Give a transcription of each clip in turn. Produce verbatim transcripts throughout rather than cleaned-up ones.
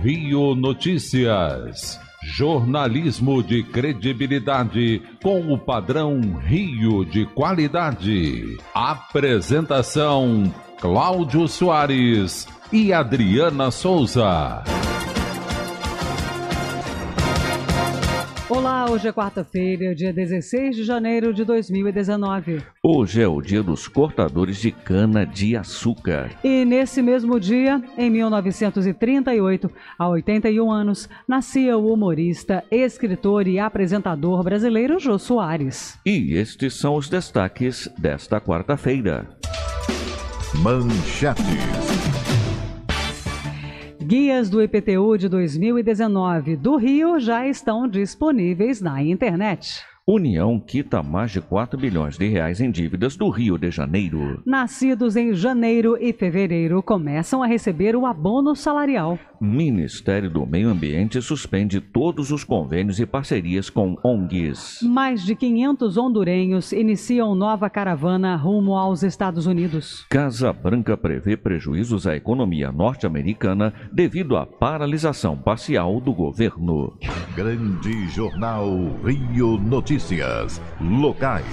Rio Notícias. Jornalismo de credibilidade com o padrão Rio de qualidade. Apresentação: Cláudio Soares e Adriana Souza. Olá, hoje é quarta-feira, dia dezesseis de janeiro de dois mil e dezenove. Hoje é o dia dos cortadores de cana-de-açúcar. E nesse mesmo dia, em mil novecentos e trinta e oito, há oitenta e um anos, nascia o humorista, escritor e apresentador brasileiro Jô Soares. E estes são os destaques desta quarta-feira. Manchetes. Guias do I P T U de dois mil e dezenove do Rio já estão disponíveis na internet. União quita mais de quatro bilhões de reais em dívidas do Rio de Janeiro. Nascidos em janeiro e fevereiro começam a receber o abono salarial. Ministério do Meio Ambiente suspende todos os convênios e parcerias com O N Gs. Mais de quinhentos hondurenhos iniciam nova caravana rumo aos Estados Unidos. Casa Branca prevê prejuízos à economia norte-americana devido à paralisação parcial do governo. Grande Jornal Rio Notícias. Locais.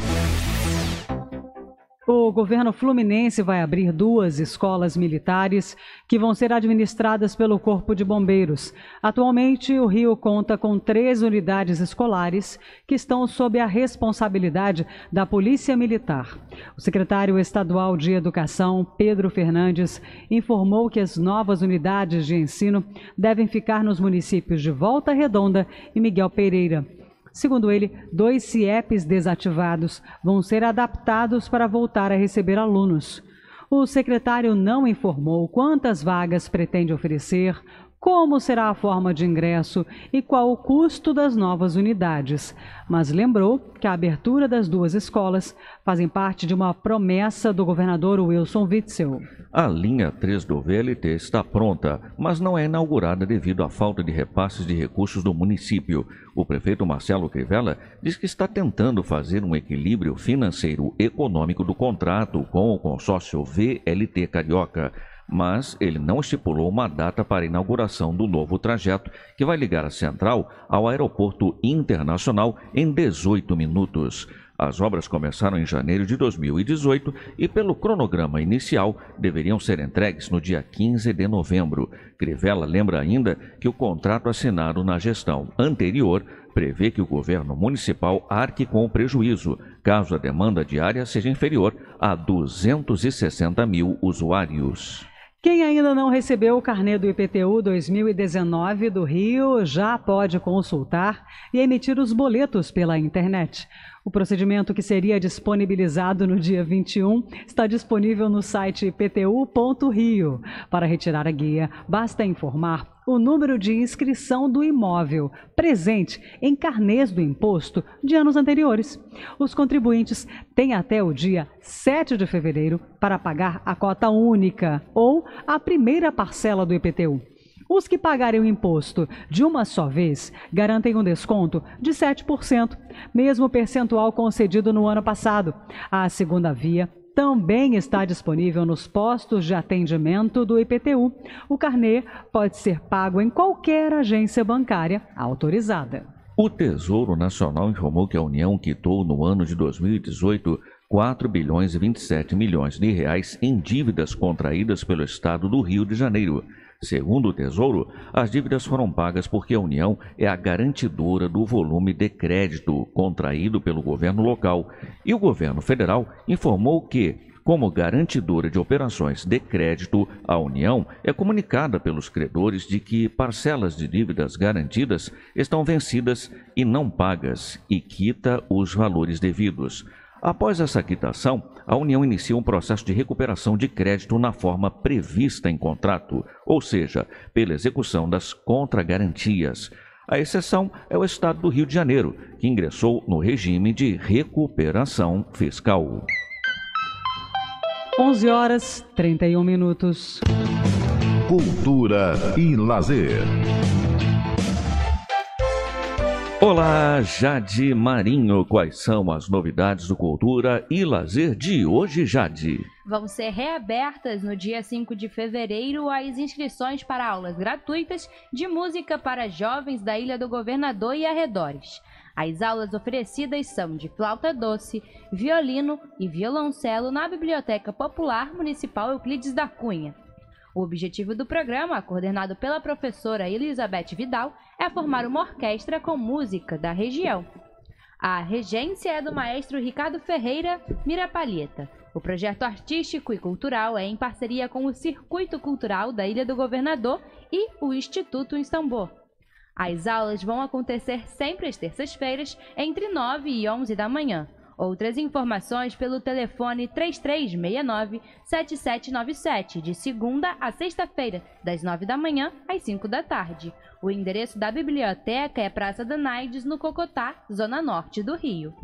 O governo fluminense vai abrir duas escolas militares que vão ser administradas pelo Corpo de Bombeiros. Atualmente, o Rio conta com três unidades escolares que estão sob a responsabilidade da Polícia Militar. O secretário estadual de Educação, Pedro Fernandes, informou que as novas unidades de ensino devem ficar nos municípios de Volta Redonda e Miguel Pereira. Segundo ele, dois C I E Ps desativados vão ser adaptados para voltar a receber alunos. O secretário não informou quantas vagas pretende oferecer, como será a forma de ingresso e qual o custo das novas unidades, mas lembrou que a abertura das duas escolas fazem parte de uma promessa do governador Wilson Witzel. A linha três do V L T está pronta, mas não é inaugurada devido à falta de repasses de recursos do município. O prefeito Marcelo Crivella diz que está tentando fazer um equilíbrio financeiro-econômico do contrato com o consórcio V L T Carioca, mas ele não estipulou uma data para a inauguração do novo trajeto, que vai ligar a Central ao Aeroporto Internacional em dezoito minutos. As obras começaram em janeiro de dois mil e dezoito e, pelo cronograma inicial, deveriam ser entregues no dia quinze de novembro. Crivella lembra ainda que o contrato assinado na gestão anterior prevê que o governo municipal arque com o prejuízo, caso a demanda diária seja inferior a duzentos e sessenta mil usuários. Quem ainda não recebeu o carnê do I P T U dois mil e dezenove do Rio já pode consultar e emitir os boletos pela internet. O procedimento, que seria disponibilizado no dia vinte e um, está disponível no site I P T U ponto rio. Para retirar a guia, basta informar o número de inscrição do imóvel presente em carnês do imposto de anos anteriores. Os contribuintes têm até o dia sete de fevereiro para pagar a cota única ou a primeira parcela do I P T U. Os que pagarem o imposto de uma só vez garantem um desconto de sete por cento, mesmo percentual concedido no ano passado. A segunda via também está disponível nos postos de atendimento do I P T U. O carnê pode ser pago em qualquer agência bancária autorizada. O Tesouro Nacional informou que a União quitou no ano de dois mil e dezoito quatro bilhões e vinte e sete milhões de reais em dívidas contraídas pelo Estado do Rio de Janeiro. Segundo o Tesouro, as dívidas foram pagas porque a União é a garantidora do volume de crédito contraído pelo governo local, e o governo federal informou que, como garantidora de operações de crédito, a União é comunicada pelos credores de que parcelas de dívidas garantidas estão vencidas e não pagas e quita os valores devidos. Após essa quitação, a União inicia um processo de recuperação de crédito na forma prevista em contrato, ou seja, pela execução das contragarantias. A exceção é o Estado do Rio de Janeiro, que ingressou no regime de recuperação fiscal. onze horas e trinta e um minutos. Cultura e lazer. Olá, Jade Marinho. Quais são as novidades do Cultura e Lazer de hoje, Jade? Vão ser reabertas no dia cinco de fevereiro as inscrições para aulas gratuitas de música para jovens da Ilha do Governador e arredores. As aulas oferecidas são de flauta doce, violino e violoncelo na Biblioteca Popular Municipal Euclides da Cunha. O objetivo do programa, coordenado pela professora Elizabeth Vidal, é formar uma orquestra com música da região. A regência é do maestro Ricardo Ferreira Mirapalheta. O projeto artístico e cultural é em parceria com o Circuito Cultural da Ilha do Governador e o Instituto Istambor. As aulas vão acontecer sempre às terças-feiras, entre nove e onze da manhã. Outras informações pelo telefone três três seis nove, sete sete nove sete, de segunda a sexta-feira, das nove da manhã às cinco da tarde. O endereço da biblioteca é Praça da Naides, no Cocotá, zona norte do Rio.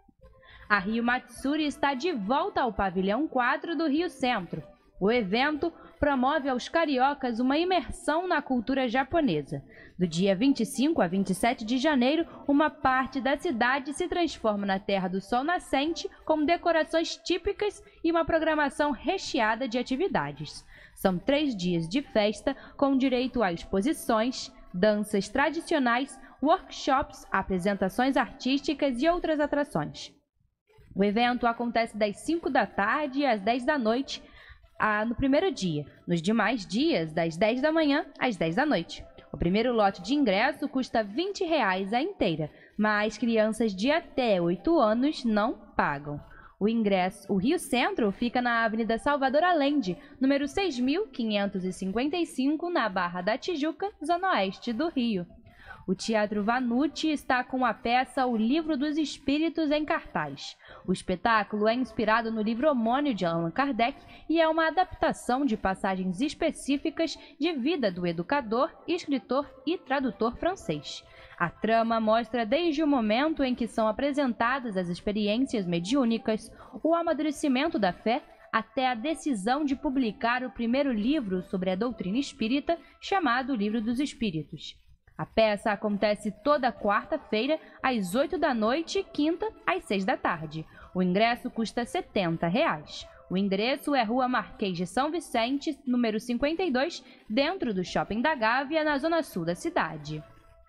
A Rio Matsuri está de volta ao pavilhão quatro do Rio Centro. O evento promove aos cariocas uma imersão na cultura japonesa. Do dia vinte e cinco a vinte e sete de janeiro, uma parte da cidade se transforma na Terra do Sol Nascente, com decorações típicas e uma programação recheada de atividades. São três dias de festa, com direito a exposições, danças tradicionais, workshops, apresentações artísticas e outras atrações. O evento acontece das cinco da tarde às dez da noite, Ah, no primeiro dia. Nos demais dias, das dez da manhã às dez da noite. O primeiro lote de ingresso custa vinte reais a inteira, mas crianças de até oito anos não pagam. O ingresso, o Rio Centro, fica na Avenida Salvador Allende, número seis mil quinhentos e cinquenta e cinco, na Barra da Tijuca, zona oeste do Rio. O Teatro Vanucci está com a peça O Livro dos Espíritos em cartaz. O espetáculo é inspirado no livro homônimo de Allan Kardec e é uma adaptação de passagens específicas de vida do educador, escritor e tradutor francês. A trama mostra desde o momento em que são apresentadas as experiências mediúnicas, o amadurecimento da fé, até a decisão de publicar o primeiro livro sobre a doutrina espírita, chamado Livro dos Espíritos. A peça acontece toda quarta-feira, às oito da noite e quinta, às seis da tarde. O ingresso custa setenta reais. O endereço é Rua Marquês de São Vicente, número cinquenta e dois, dentro do Shopping da Gávea, na zona sul da cidade.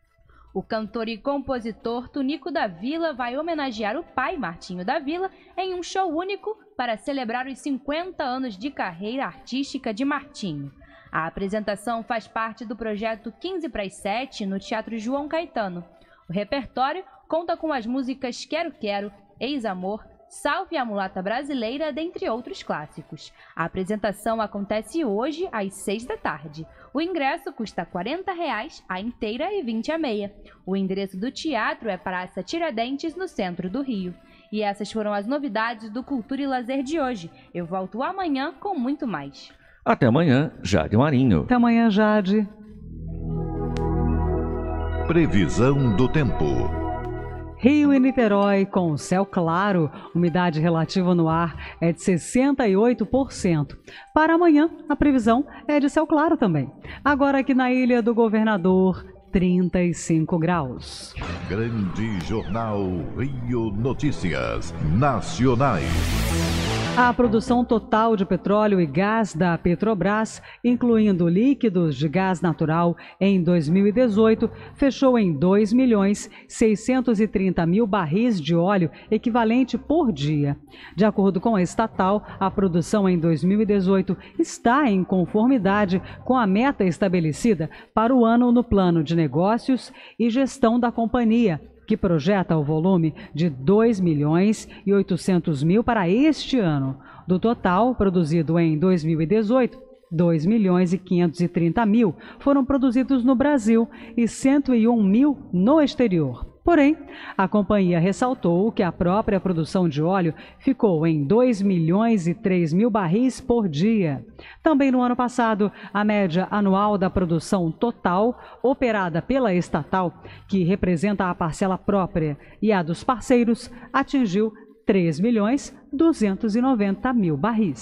O cantor e compositor Tunico da Vila vai homenagear o pai, Martinho da Vila, em um show único para celebrar os cinquenta anos de carreira artística de Martinho. A apresentação faz parte do projeto quinze para as sete no Teatro João Caetano. O repertório conta com as músicas Quero Quero, Ex-Amor, Salve a Mulata Brasileira, dentre outros clássicos. A apresentação acontece hoje às seis da tarde. O ingresso custa quarenta reais a inteira e vinte a meia. O endereço do teatro é Praça Tiradentes, no centro do Rio. E essas foram as novidades do Cultura e Lazer de hoje. Eu volto amanhã com muito mais. Até amanhã, Jade Marinho. Até amanhã, Jade. Previsão do tempo. Rio e Niterói com céu claro, umidade relativa no ar é de sessenta e oito por cento. Para amanhã, a previsão é de céu claro também. Agora aqui na Ilha do Governador, trinta e cinco graus. Grande Jornal Rio Notícias Nacionais. A produção total de petróleo e gás da Petrobras, incluindo líquidos de gás natural, em dois mil e dezoito, fechou em dois milhões seiscentos e trinta mil barris de óleo equivalente por dia. De acordo com a estatal, a produção em dois mil e dezoito está em conformidade com a meta estabelecida para o ano no plano de negócios e gestão da companhia, que projeta o volume de dois milhões e oitocentos mil para este ano. Do total produzido em dois mil e dezoito, dois milhões e quinhentos e trinta mil foram produzidos no Brasil e cento e um mil no exterior. Porém, a companhia ressaltou que a própria produção de óleo ficou em dois milhões e três mil barris por dia. Também no ano passado, a média anual da produção total operada pela estatal, que representa a parcela própria e a dos parceiros, atingiu três milhões duzentos e noventa mil barris.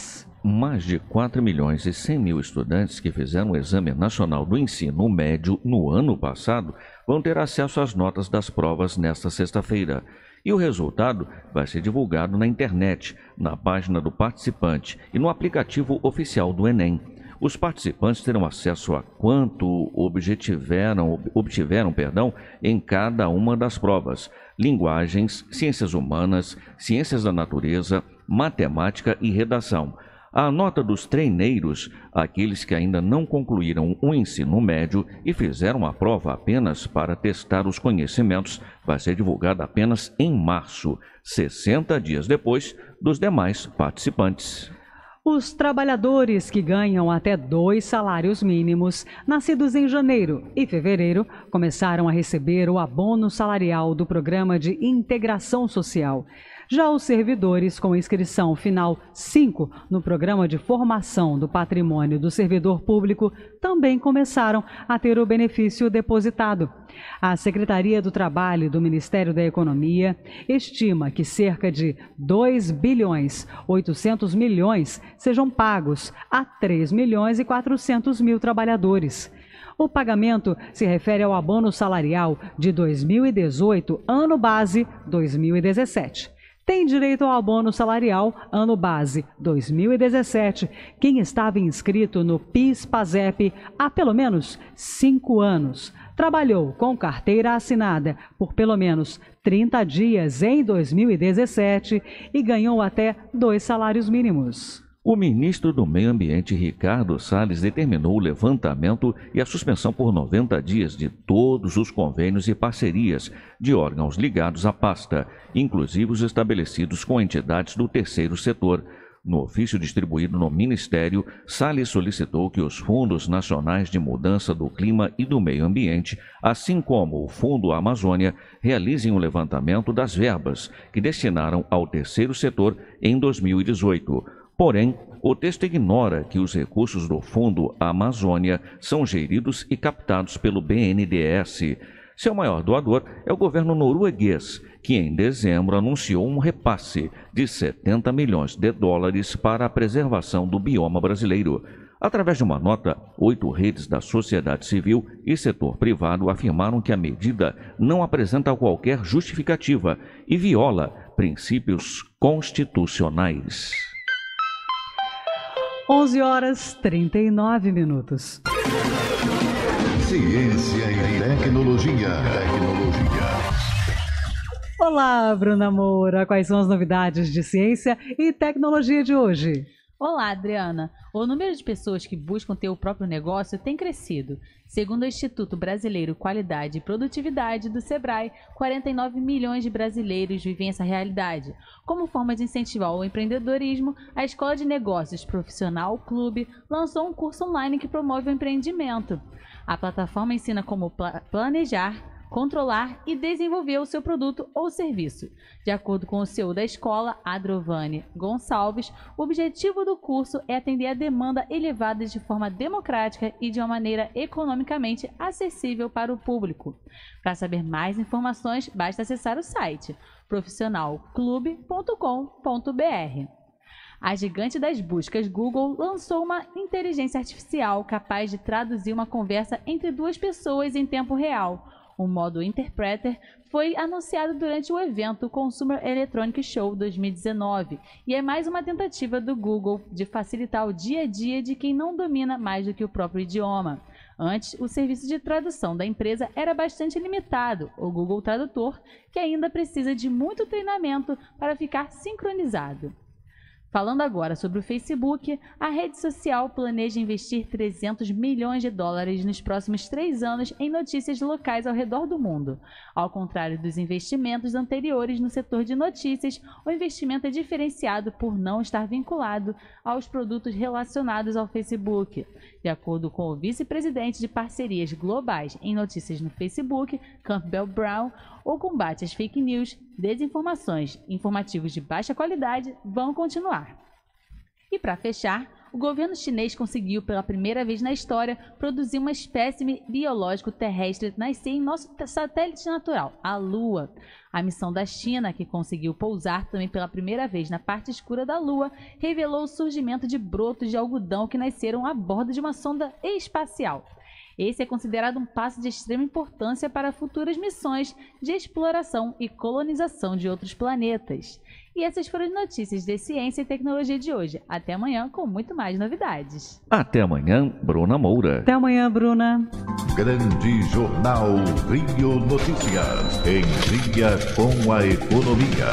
mais de quatro milhões e cem mil estudantes que fizeram o Exame Nacional do Ensino Médio no ano passado vão ter acesso às notas das provas nesta sexta-feira. E o resultado vai ser divulgado na internet, na página do participante e no aplicativo oficial do Enem. Os participantes terão acesso a quanto obtiveram, obtiveram perdão, em cada uma das provas: linguagens, ciências humanas, ciências da natureza, matemática e redação. A nota dos treineiros, aqueles que ainda não concluíram o ensino médio e fizeram a prova apenas para testar os conhecimentos, vai ser divulgada apenas em março, sessenta dias depois dos demais participantes. Os trabalhadores que ganham até dois salários mínimos, nascidos em janeiro e fevereiro, começaram a receber o abono salarial do Programa de Integração Social. Já os servidores com inscrição final cinco no Programa de Formação do Patrimônio do Servidor Público também começaram a ter o benefício depositado. A Secretaria do Trabalho do Ministério da Economia estima que cerca de dois bilhões oitocentos milhões sejam pagos a três milhões e quatrocentos mil trabalhadores. O pagamento se refere ao abono salarial de dois mil e dezoito, ano base dois mil e dezessete. Tem direito ao abono salarial ano base dois mil e dezessete quem estava inscrito no PIS/PASEP há pelo menos cinco anos, trabalhou com carteira assinada por pelo menos trinta dias em dois mil e dezessete e ganhou até dois salários mínimos. O ministro do Meio Ambiente, Ricardo Salles, determinou o levantamento e a suspensão por noventa dias de todos os convênios e parcerias de órgãos ligados à pasta, inclusive os estabelecidos com entidades do terceiro setor. No ofício distribuído no Ministério, Salles solicitou que os Fundos Nacionais de Mudança do Clima e do Meio Ambiente, assim como o Fundo Amazônia, realizem o levantamento das verbas que destinaram ao terceiro setor em dois mil e dezoito. Porém, o texto ignora que os recursos do Fundo Amazônia são geridos e captados pelo B N D E S. Seu maior doador é o governo norueguês, que em dezembro anunciou um repasse de setenta milhões de dólares para a preservação do bioma brasileiro. Através de uma nota, oito redes da sociedade civil e setor privado afirmaram que a medida não apresenta qualquer justificativa e viola princípios constitucionais. onze horas e trinta e nove minutos. Ciência e tecnologia. Tecnologia. Olá, Bruna Moura. Quais são as novidades de ciência e tecnologia de hoje? Olá, Adriana. O número de pessoas que buscam ter o próprio negócio tem crescido. Segundo o Instituto Brasileiro Qualidade e Produtividade do Sebrae, quarenta e nove milhões de brasileiros vivem essa realidade. Como forma de incentivar o empreendedorismo, a Escola de Negócios Profissional Clube lançou um curso online que promove o empreendimento. A plataforma ensina como planejar, controlar e desenvolver o seu produto ou serviço. De acordo com o C E O da escola, Adrovane Gonçalves, o objetivo do curso é atender a demanda elevada de forma democrática e de uma maneira economicamente acessível para o público. Para saber mais informações, basta acessar o site profissional clube ponto com ponto b r. A gigante das buscas Google lançou uma inteligência artificial capaz de traduzir uma conversa entre duas pessoas em tempo real. O modo Interpreter foi anunciado durante o evento Consumer Electronics Show dois mil e dezenove e é mais uma tentativa do Google de facilitar o dia a dia de quem não domina mais do que o próprio idioma. Antes, o serviço de tradução da empresa era bastante limitado, o Google Tradutor, que ainda precisa de muito treinamento para ficar sincronizado. Falando agora sobre o Facebook, a rede social planeja investir trezentos milhões de dólares nos próximos três anos em notícias locais ao redor do mundo. Ao contrário dos investimentos anteriores no setor de notícias, o investimento é diferenciado por não estar vinculado aos produtos relacionados ao Facebook. De acordo com o vice-presidente de parcerias globais em notícias no Facebook, Campbell Brown, o combate às fake news, desinformações e informativos de baixa qualidade vão continuar. E para fechar, o governo chinês conseguiu, pela primeira vez na história, produzir uma espécime biológico terrestre nascer em nosso satélite natural, a Lua. A missão da China, que conseguiu pousar também pela primeira vez na parte escura da Lua, revelou o surgimento de brotos de algodão que nasceram a bordo de uma sonda espacial. Esse é considerado um passo de extrema importância para futuras missões de exploração e colonização de outros planetas. E essas foram as notícias de ciência e tecnologia de hoje. Até amanhã com muito mais novidades. Até amanhã, Bruna Moura. Até amanhã, Bruna. Grande Jornal Rio Notícias. Em dia com a economia.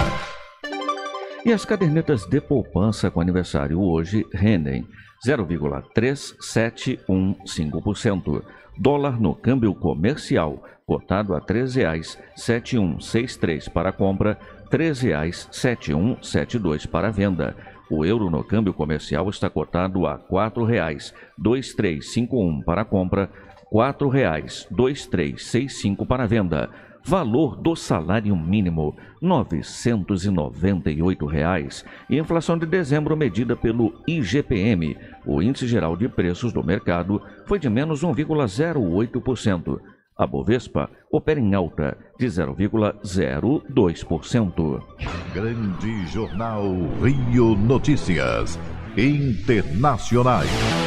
E as cadernetas de poupança com aniversário hoje rendem zero vírgula trezentos e setenta e quinze por cento. Dólar no câmbio comercial, cotado a treze reais setenta e um sessenta e três para compra, treze reais setenta e um setenta e dois para venda. O euro no câmbio comercial está cotado a quatro reais vinte e três cinquenta e um para compra, quatro reais vinte e três sessenta e cinco para venda. Valor do salário mínimo, novecentos e noventa e oito reais. E inflação de dezembro medida pelo I G P M. O índice geral de preços do mercado foi de menos um vírgula zero oito por cento. A Bovespa opera em alta de zero vírgula zero dois por cento. Grande Jornal Rio Notícias. Internacionais.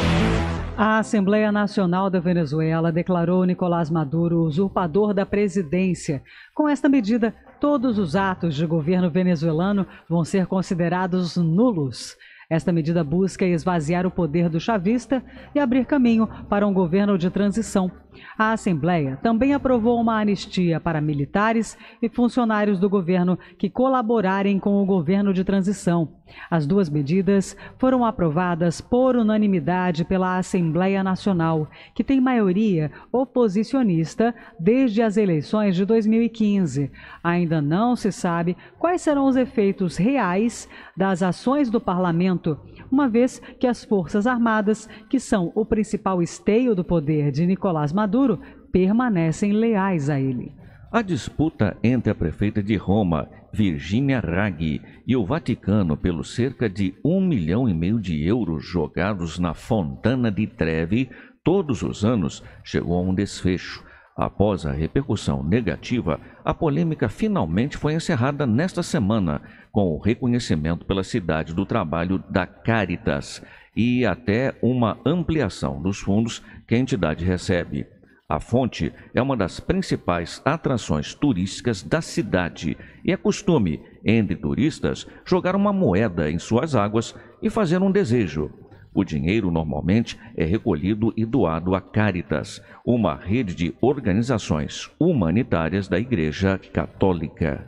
A Assembleia Nacional da Venezuela declarou Nicolás Maduro usurpador da presidência. Com esta medida, todos os atos de governo venezuelano vão ser considerados nulos. Esta medida busca esvaziar o poder do chavista e abrir caminho para um governo de transição. A Assembleia também aprovou uma anistia para militares e funcionários do governo que colaborarem com o governo de transição. As duas medidas foram aprovadas por unanimidade pela Assembleia Nacional, que tem maioria oposicionista desde as eleições de dois mil e quinze. Ainda não se sabe quais serão os efeitos reais das ações do parlamento, uma vez que as Forças Armadas, que são o principal esteio do poder de Nicolás Maduro, permanecem leais a ele. A disputa entre a prefeita de Roma, Virginia Raggi, e o Vaticano pelos cerca de um milhão e meio de euros jogados na Fontana di Trevi todos os anos chegou a um desfecho. Após a repercussão negativa, a polêmica finalmente foi encerrada nesta semana, com o reconhecimento pela cidade do trabalho da Caritas e até uma ampliação dos fundos que a entidade recebe. A fonte é uma das principais atrações turísticas da cidade e é costume, entre turistas, jogar uma moeda em suas águas e fazer um desejo. O dinheiro normalmente é recolhido e doado à Caritas, uma rede de organizações humanitárias da Igreja Católica.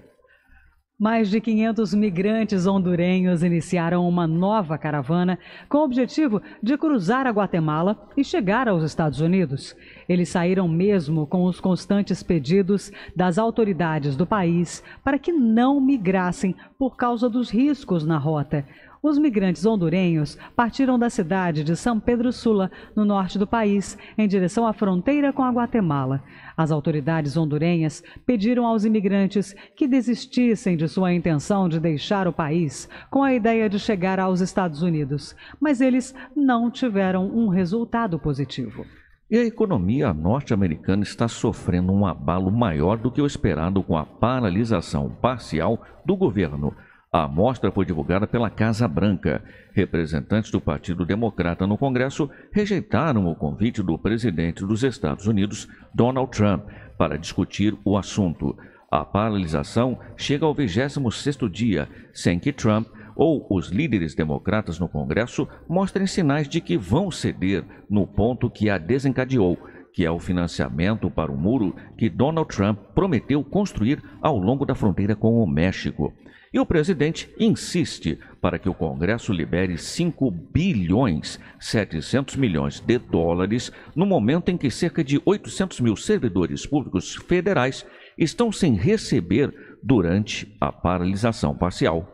Mais de quinhentos migrantes hondurenhos iniciaram uma nova caravana com o objetivo de cruzar a Guatemala e chegar aos Estados Unidos. Eles saíram mesmo com os constantes pedidos das autoridades do país para que não migrassem por causa dos riscos na rota. Os migrantes hondurenhos partiram da cidade de São Pedro Sula, no norte do país, em direção à fronteira com a Guatemala. As autoridades hondurenhas pediram aos imigrantes que desistissem de sua intenção de deixar o país com a ideia de chegar aos Estados Unidos, mas eles não tiveram um resultado positivo. E a economia norte-americana está sofrendo um abalo maior do que o esperado com a paralisação parcial do governo. A amostra foi divulgada pela Casa Branca. Representantes do Partido Democrata no Congresso rejeitaram o convite do presidente dos Estados Unidos, Donald Trump, para discutir o assunto. A paralisação chega ao vigésimo sexto dia, sem que Trump ou os líderes democratas no Congresso mostrem sinais de que vão ceder no ponto que a desencadeou, que é o financiamento para o muro que Donald Trump prometeu construir ao longo da fronteira com o México. E o presidente insiste para que o Congresso libere cinco bilhões setecentos milhões de dólares no momento em que cerca de oitocentos mil servidores públicos federais estão sem receber durante a paralisação parcial.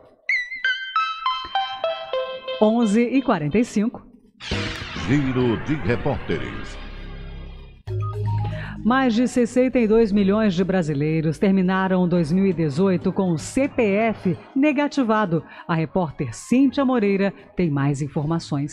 onze e quarenta e cinco. Giro de repórteres. Mais de sessenta e dois milhões de brasileiros terminaram dois mil e dezoito com o C P F negativado. A repórter Cíntia Moreira tem mais informações.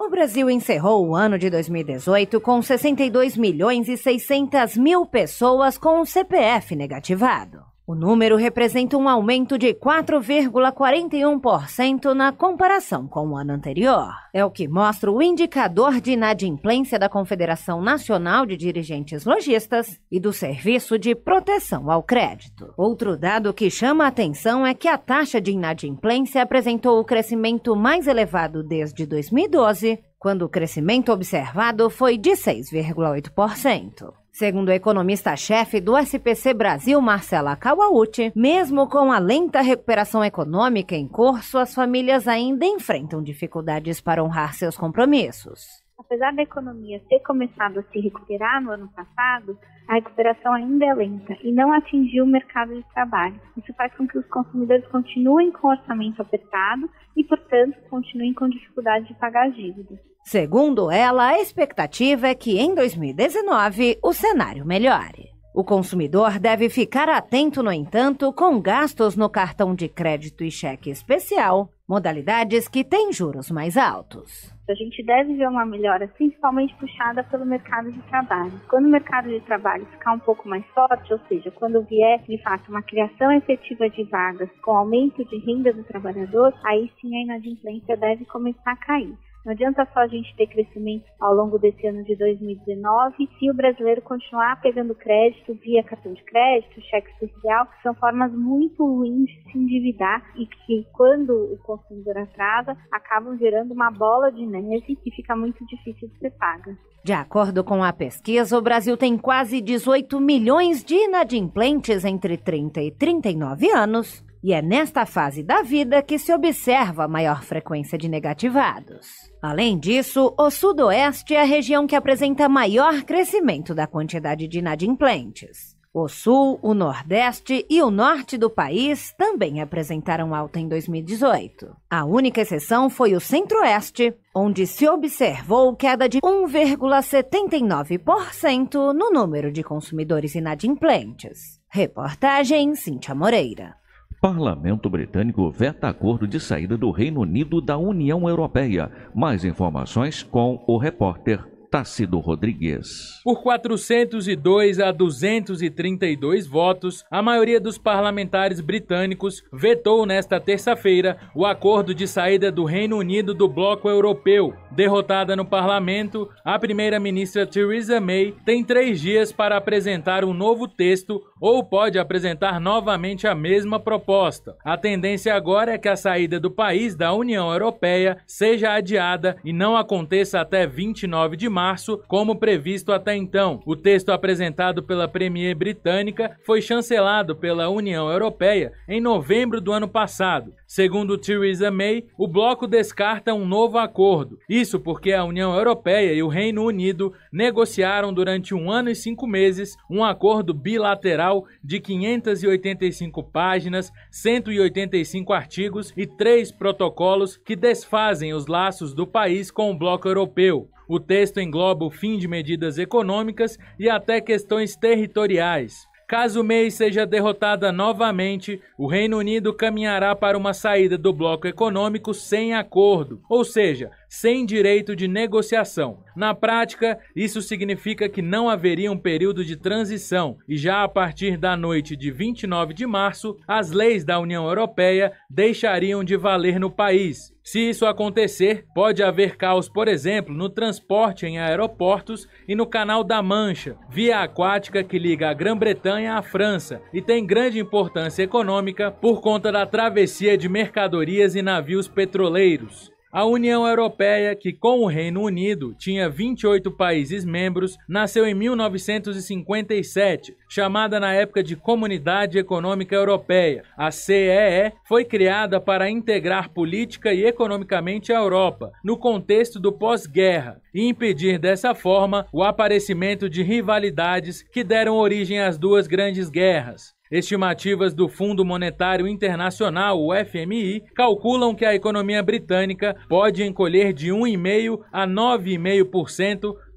O Brasil encerrou o ano de dois mil e dezoito com sessenta e dois milhões e seiscentas mil pessoas com o C P F negativado. O número representa um aumento de quatro vírgula quarenta e um por cento na comparação com o ano anterior. É o que mostra o indicador de inadimplência da Confederação Nacional de Dirigentes Lojistas e do Serviço de Proteção ao Crédito. Outro dado que chama a atenção é que a taxa de inadimplência apresentou o crescimento mais elevado desde dois mil e doze, quando o crescimento observado foi de seis vírgula oito por cento. Segundo o economista-chefe do S P C Brasil, Marcela Kawauchi, mesmo com a lenta recuperação econômica em curso, as famílias ainda enfrentam dificuldades para honrar seus compromissos. Apesar da economia ter começado a se recuperar no ano passado, a recuperação ainda é lenta e não atingiu o mercado de trabalho. Isso faz com que os consumidores continuem com o orçamento apertado e, portanto, continuem com dificuldade de pagar as dívidas. Segundo ela, a expectativa é que em dois mil e dezenove o cenário melhore. O consumidor deve ficar atento, no entanto, com gastos no cartão de crédito e cheque especial, modalidades que têm juros mais altos. A gente deve ver uma melhora principalmente puxada pelo mercado de trabalho. Quando o mercado de trabalho ficar um pouco mais forte, ou seja, quando vier de fato uma criação efetiva de vagas com aumento de renda do trabalhador, aí sim a inadimplência deve começar a cair. Não adianta só a gente ter crescimento ao longo desse ano de dois mil e dezenove se o brasileiro continuar pegando crédito via cartão de crédito, cheque especial, que são formas muito ruins de se endividar e que, quando o consumidor atrasa, acabam gerando uma bola de neve e fica muito difícil de ser paga. De acordo com a pesquisa, o Brasil tem quase dezoito milhões de inadimplentes entre trinta e trinta e nove anos, e é nesta fase da vida que se observa a maior frequência de negativados. Além disso, o Sudoeste é a região que apresenta maior crescimento da quantidade de inadimplentes. O Sul, o Nordeste e o Norte do país também apresentaram alta em dois mil e dezoito. A única exceção foi o Centro-Oeste, onde se observou queda de um vírgula setenta e nove por cento no número de consumidores inadimplentes. Reportagem Cíntia Moreira. Parlamento britânico veta acordo de saída do Reino Unido da União Europeia. Mais informações com o repórter Tácito Rodrigues. Por quatrocentos e dois a duzentos e trinta e dois votos, a maioria dos parlamentares britânicos vetou nesta terça-feira o acordo de saída do Reino Unido do bloco europeu. Derrotada no parlamento, a primeira-ministra Theresa May tem três dias para apresentar um novo texto ou pode apresentar novamente a mesma proposta. A tendência agora é que a saída do país da União Europeia seja adiada e não aconteça até vinte e nove de março, como previsto até então. O texto apresentado pela premier britânica foi chancelado pela União Europeia em novembro do ano passado. Segundo Theresa May, o bloco descarta um novo acordo. Isso porque a União Europeia e o Reino Unido negociaram durante um ano e cinco meses um acordo bilateral de quinhentas e oitenta e cinco páginas, cento e oitenta e cinco artigos e três protocolos que desfazem os laços do país com o bloco europeu. O texto engloba o fim de medidas econômicas e até questões territoriais. Caso May seja derrotada novamente, o Reino Unido caminhará para uma saída do bloco econômico sem acordo, ou seja, sem direito de negociação. Na prática, isso significa que não haveria um período de transição e já a partir da noite de vinte e nove de março, as leis da União Europeia deixariam de valer no país. Se isso acontecer, pode haver caos, por exemplo, no transporte em aeroportos e no Canal da Mancha, via aquática que liga a Grã-Bretanha à França e tem grande importância econômica por conta da travessia de mercadorias e navios petroleiros. A União Europeia, que com o Reino Unido tinha vinte e oito países membros, nasceu em mil novecentos e cinquenta e sete, chamada na época de Comunidade Econômica Europeia. A C E E foi criada para integrar política e economicamente a Europa, no contexto do pós-guerra, e impedir dessa forma o aparecimento de rivalidades que deram origem às duas grandes guerras. Estimativas do Fundo Monetário Internacional, o F M I, calculam que a economia britânica pode encolher de um vírgula cinco por cento a nove vírgula cinco por cento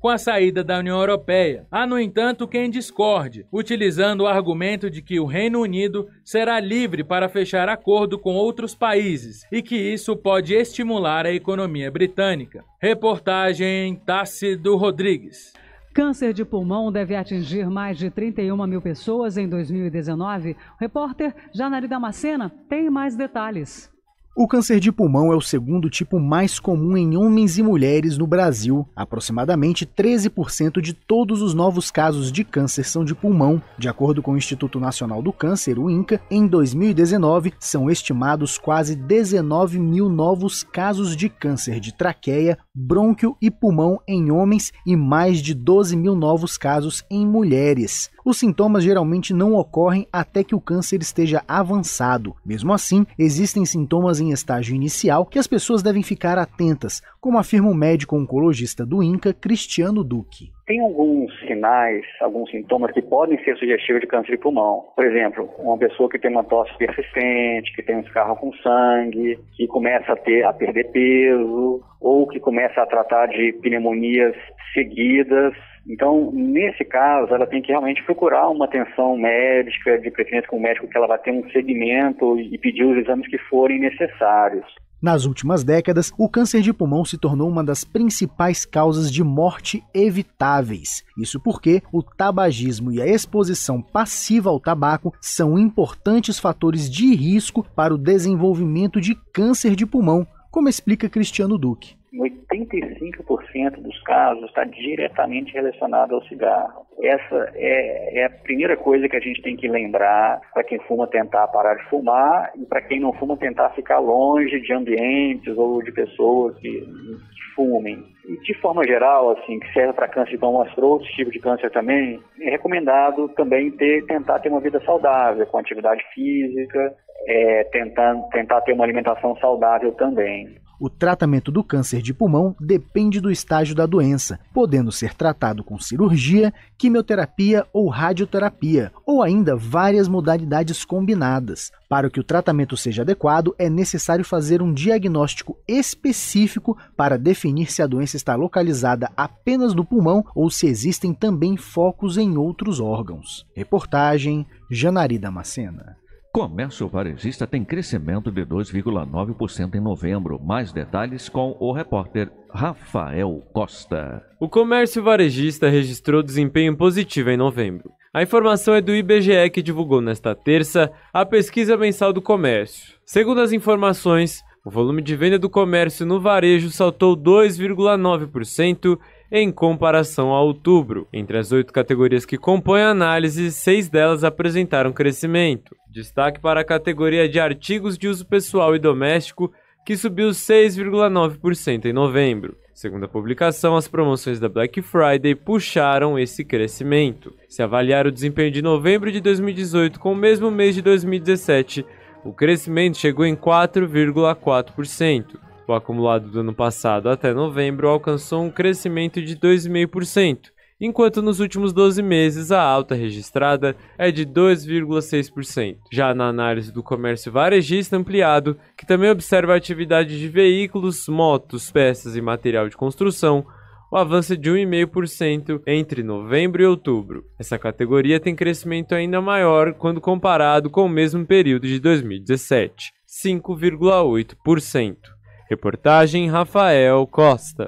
com a saída da União Europeia. Há, no entanto, quem discorde, utilizando o argumento de que o Reino Unido será livre para fechar acordo com outros países e que isso pode estimular a economia britânica. Reportagem Tácito Rodrigues. Câncer de pulmão deve atingir mais de trinta e uma mil pessoas em dois mil e dezenove. O repórter Janari Damascena tem mais detalhes. O câncer de pulmão é o segundo tipo mais comum em homens e mulheres no Brasil. Aproximadamente treze por cento de todos os novos casos de câncer são de pulmão. De acordo com o Instituto Nacional do Câncer, o INCA, em dois mil e dezenove são estimados quase dezenove mil novos casos de câncer de traqueia, brônquio e pulmão em homens e mais de doze mil novos casos em mulheres. Os sintomas geralmente não ocorrem até que o câncer esteja avançado. Mesmo assim, existem sintomas em estágio inicial que as pessoas devem ficar atentas, como afirma o médico oncologista do INCA, Cristiano Duque. Tem alguns sinais, alguns sintomas que podem ser sugestivos de câncer de pulmão. Por exemplo, uma pessoa que tem uma tosse persistente, que tem um escarro com sangue, que começa a, ter, a perder peso, ou que começa a tratar de pneumonias seguidas. Então, nesse caso, ela tem que realmente procurar uma atenção médica, de preferência com o médico que ela vai ter um segmento e pedir os exames que forem necessários. Nas últimas décadas, o câncer de pulmão se tornou uma das principais causas de morte evitáveis. Isso porque o tabagismo e a exposição passiva ao tabaco são importantes fatores de risco para o desenvolvimento de câncer de pulmão, como explica Cristiano Duque. oitenta e cinco por cento dos casos está diretamente relacionado ao cigarro. Essa é, é a primeira coisa que a gente tem que lembrar para quem fuma tentar parar de fumar e para quem não fuma tentar ficar longe de ambientes ou de pessoas que, que fumem. E de forma geral, assim, que serve para câncer de pulmão, mas para outros tipos de câncer também, é recomendado também ter, tentar ter uma vida saudável, com atividade física, é, tentando, tentar ter uma alimentação saudável também. O tratamento do câncer de pulmão depende do estágio da doença, podendo ser tratado com cirurgia, quimioterapia ou radioterapia, ou ainda várias modalidades combinadas. Para que o tratamento seja adequado, é necessário fazer um diagnóstico específico para definir se a doença está localizada apenas no pulmão ou se existem também focos em outros órgãos. Reportagem Janari Damascena. Comércio varejista tem crescimento de dois vírgula nove por cento em novembro. Mais detalhes com o repórter Rafael Costa. O comércio varejista registrou desempenho positivo em novembro. A informação é do I B G E, que divulgou nesta terça a pesquisa mensal do comércio. Segundo as informações, o volume de venda do comércio no varejo saltou dois vírgula nove por cento em comparação a outubro. Entre as oito categorias que compõem a análise, seis delas apresentaram crescimento. Destaque para a categoria de artigos de uso pessoal e doméstico, que subiu seis vírgula nove por cento em novembro. Segundo a publicação, as promoções da Black Friday puxaram esse crescimento. Se avaliar o desempenho de novembro de dois mil e dezoito com o mesmo mês de dois mil e dezessete, o crescimento chegou em quatro vírgula quatro por cento. O acumulado do ano passado até novembro alcançou um crescimento de dois vírgula cinco por cento, enquanto nos últimos doze meses a alta registrada é de dois vírgula seis por cento. Já na análise do comércio varejista ampliado, que também observa a atividade de veículos, motos, peças e material de construção, o avanço é de um vírgula cinco por cento entre novembro e outubro. Essa categoria tem crescimento ainda maior quando comparado com o mesmo período de dois mil e dezessete, cinco vírgula oito por cento. Reportagem Rafael Costa.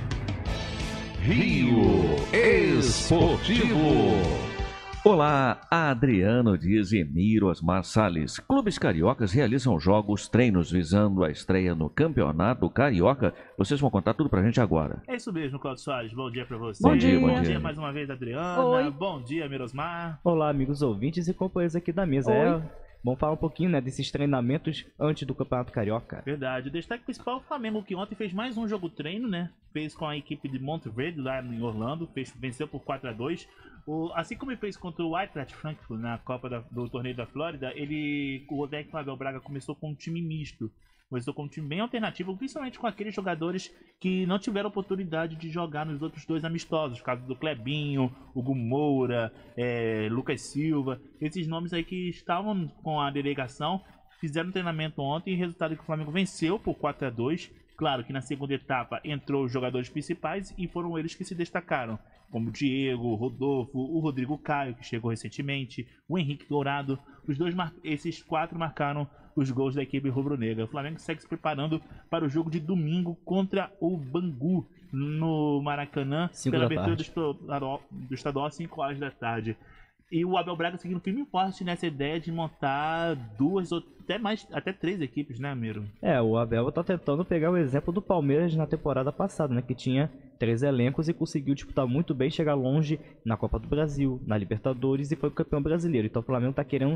Rio Esportivo. Olá, Adriano Dias e Miro Osmar Salles. Clubes cariocas realizam jogos, treinos visando a estreia no Campeonato Carioca. Vocês vão contar tudo pra gente agora. É isso mesmo, Cláudio Soares. Bom dia pra você. Bom dia, bom dia. Bom dia mais uma vez, Adriana. Oi. Bom dia, Mirosmar. Olá, amigos ouvintes e companheiros aqui da mesa. Oi. É... Vamos falar um pouquinho, né, desses treinamentos antes do Campeonato Carioca. Verdade. O destaque principal é o Flamengo, que ontem fez mais um jogo treino, né? Fez com a equipe de Monteverde lá em Orlando, fez, venceu por quatro a dois. O, assim como ele fez contra o Eintracht Frankfurt na Copa da, do Torneio da Flórida, ele, o técnico Abel Braga começou com um time misto. Começou com um time bem alternativo, principalmente com aqueles jogadores que não tiveram oportunidade de jogar nos outros dois amistosos. O caso do Clebinho, Hugo Moura, é, Lucas Silva. Esses nomes aí que estavam com a delegação fizeram treinamento ontem e resultado é que o Flamengo venceu por quatro a dois. Claro que na segunda etapa entrou os jogadores principais e foram eles que se destacaram, como o Diego, o Rodolfo, o Rodrigo Caio, que chegou recentemente, o Henrique Dourado. Os dois mar... Esses quatro marcaram os gols da equipe rubro-negra. O Flamengo segue se preparando para o jogo de domingo contra o Bangu, no Maracanã, pela abertura do, do estadual às cinco horas da tarde. E o Abel Braga seguindo firme e forte nessa ideia de montar duas ou até mais, até três equipes, né, Miro? É, o Abel tá tentando pegar o exemplo do Palmeiras na temporada passada, né, que tinha três elencos e conseguiu disputar muito bem, chegar longe na Copa do Brasil, na Libertadores e foi campeão brasileiro. Então o Flamengo tá querendo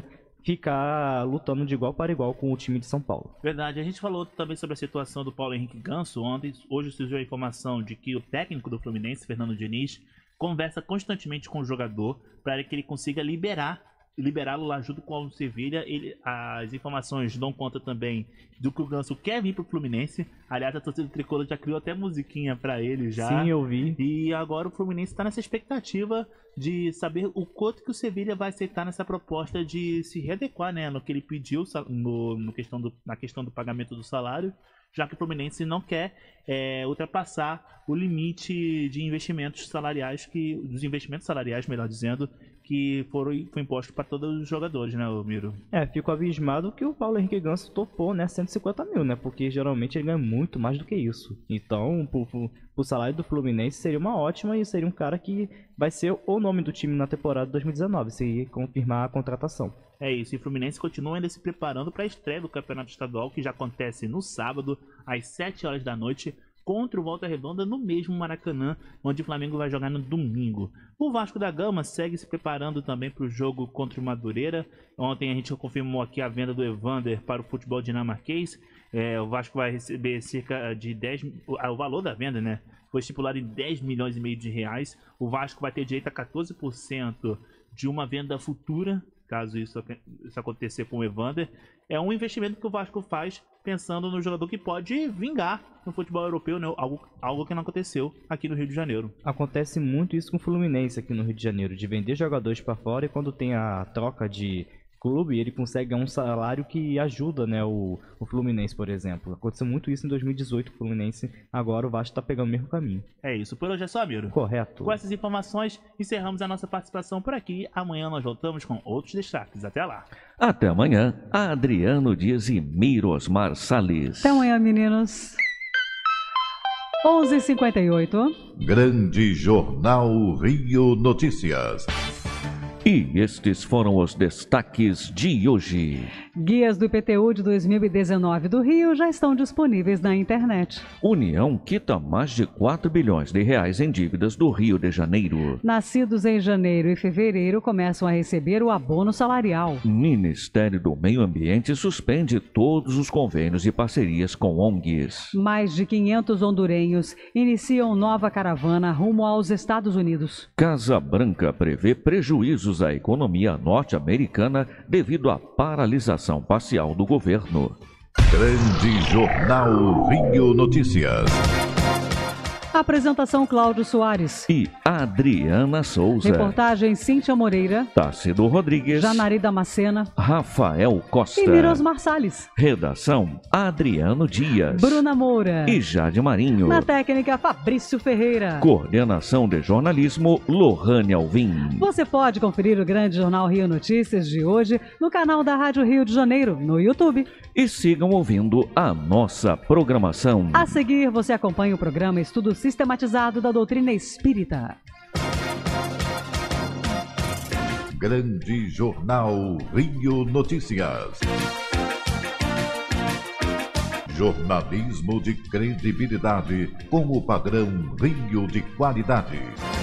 ficar lutando de igual para igual com o time de São Paulo. Verdade, a gente falou também sobre a situação do Paulo Henrique Ganso ontem. Hoje surgiu a informação de que o técnico do Fluminense, Fernando Diniz, conversa constantemente com o jogador para que ele consiga liberar liberá-lo lá junto com o Sevilha. Ele, as informações dão conta também do que o Ganso quer vir pro Fluminense. Aliás, a torcida tricolor já criou até musiquinha para ele já. Sim, eu vi. E agora o Fluminense está nessa expectativa de saber o quanto que o Sevilha vai aceitar nessa proposta de se readequar, né, no que ele pediu no, no questão do, na questão do pagamento do salário, já que o Fluminense não quer é, ultrapassar o limite de investimentos salariais, que, dos investimentos salariais, melhor dizendo, que foram, foi imposto para todos os jogadores, né, Miro? É, fico abismado que o Paulo Henrique Ganso topou, né, cento e cinquenta mil, né, porque geralmente ele ganha muito mais do que isso. Então, o salário do Fluminense seria uma ótima e seria um cara que vai ser o nome do time na temporada dois mil e dezenove, se confirmar a contratação. É isso, e o Fluminense continua ainda se preparando para a estreia do Campeonato Estadual, que já acontece no sábado, às sete horas da noite, contra o Volta Redonda no mesmo Maracanã, onde o Flamengo vai jogar no domingo. O Vasco da Gama segue se preparando também para o jogo contra o Madureira. Ontem a gente confirmou aqui a venda do Evander para o futebol dinamarquês. É, o Vasco vai receber cerca de dez... O valor da venda, né? Foi estipulado em dez milhões e meio de reais. O Vasco vai ter direito a quatorze por cento de uma venda futura, caso isso, isso acontecer com o Evander. É um investimento que o Vasco faz pensando no jogador que pode vingar no futebol europeu, né? algo, algo que não aconteceu aqui no Rio de Janeiro. Acontece muito isso com o Fluminense aqui no Rio de Janeiro, de vender jogadores para fora, e quando tem a troca de clube, ele consegue um salário que ajuda, né, o, o Fluminense, por exemplo. Aconteceu muito isso em dois mil e dezoito com o Fluminense, agora o Vasco está pegando o mesmo caminho. É isso, por hoje é só, Miro. Correto. Com essas informações, encerramos a nossa participação por aqui. Amanhã nós voltamos com outros destaques. Até lá. Até amanhã, Adriano Dias e Mirosmar Salles. Até amanhã, meninos. onze e cinquenta e oito. Grande Jornal Rio Notícias. E estes foram os destaques de hoje. Guias do I P T U de dois mil e dezenove do Rio já estão disponíveis na internet. União quita mais de quatro bilhões de reais em dívidas do Rio de Janeiro. Nascidos em janeiro e fevereiro começam a receber o abono salarial. Ministério do Meio Ambiente suspende todos os convênios e parcerias com O N Gs. Mais de quinhentos hondurenhos iniciam nova caravana rumo aos Estados Unidos. Casa Branca prevê prejuízos à economia norte-americana devido à paralisação parcial do governo. Grande Jornal Rio Notícias. Apresentação Cláudio Soares e Adriana Souza. Reportagem Cíntia Moreira, Tácito Rodrigues, Janari Damascena, Rafael Costa e Mirosmar Salles. Redação Adriano Dias, Bruna Moura e Jade Marinho. Na técnica Fabrício Ferreira. Coordenação de jornalismo Lohane Alvim. Você pode conferir o Grande Jornal Rio Notícias de hoje no canal da Rádio Rio de Janeiro, no YouTube. E sigam ouvindo a nossa programação. A seguir, você acompanha o programa Estudo Sistematizado da Doutrina Espírita. Grande Jornal Rio Notícias. Jornalismo de credibilidade com o padrão Rio de qualidade.